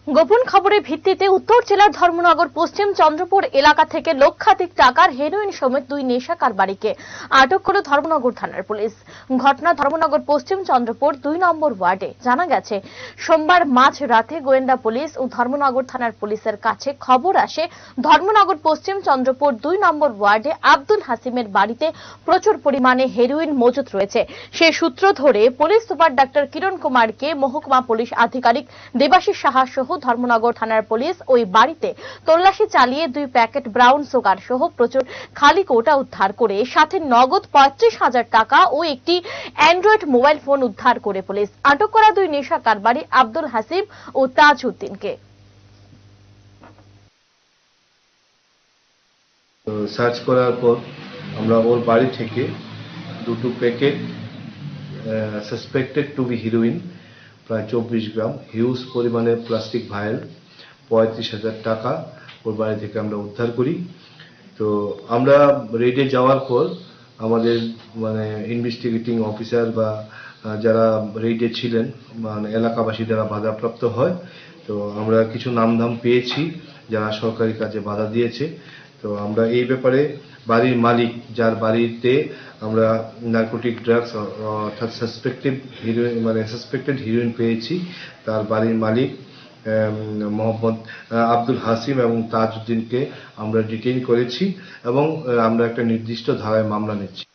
গোপন খবরের ভিত্তিতে উত্তর জেলার ধর্মনগর পশ্চিম চন্দ্রপুর এলাকা থেকে লক্ষাধিক টাকার হেরোইন সমেত দুই নেশা কারবারিকে আটক করল ধর্মনগর থানার পুলিশ। ঘটনা ধর্মনগর পশ্চিম চন্দ্রপুর 2 নম্বর ওয়ার্ডে। জানা গেছে, সোমবার মাঝ রাতে গোয়েন্দা পুলিশ ও ধর্মনগর থানার পুলিশের কাছে খবর আসে ধর্মনগর পশ্চিম চন্দ্রপুর 2 নম্বর ওয়ার্ডে আব্দুল হাসিমের বাড়িতে প্রচুর পরিমাণে হেরোইন মজুত রয়েছে। সেই সূত্র ধরে পুলিশ সুপার ডাক্তার কিরণ কুমারকে মহকুমা পুলিশ আধিকারিক দেবাশিস সাহা সহ ধর্মনগর থানার পুলিশ ওই বাড়িতে তল্লাশি চালিয়ে 2 প্যাকেট ব্রাউন সুগার সহ প্রচুর খালি কৌটা উদ্ধার করে সাথে নগদ 35,000 টাকা ও একটি অ্যান্ড্রয়েড মোবাইল ফোন উদ্ধার করে পুলিশ আটক করা 2 নেশা কারবারি আব্দুল হাসিম ও তাজ উদ্দিনকে। সার্চ করার পর আমরা ওর বাড়ি থেকে 2 packet suspected to be heroin প্রায় 24 গ্রাম, হিউজ পরিমাণে প্লাস্টিক ভাইল, 35,000 টাকা ওর বাড়ি থেকে আমরা উদ্ধার করি। তো আমরা রেডে যাওয়ার পর আমাদের ইনভেস্টিগেটিং অফিসার বা যারা রেডে ছিলেন এলাকাবাসী যারা বাধাপ্রাপ্ত হয়, তো আমরা কিছু নামধাম পেয়েছি যারা সরকারি কাজে বাধা দিয়েছে। তো আমরা এই ব্যাপারে বাড়ির মালিক যার বাড়িতে আমরা নার্কোটিক ড্রাগস অর্থাৎ সাসপেক্টেড হিরোইন পেয়েছি, তার বাড়ির মালিক মোহাম্মদ আব্দুল হাসিম এবং তাজ উদ্দিনকে আমরা ডিটেইন করেছি এবং আমরা একটা নির্দিষ্ট ধারায় মামলা নিচ্ছি।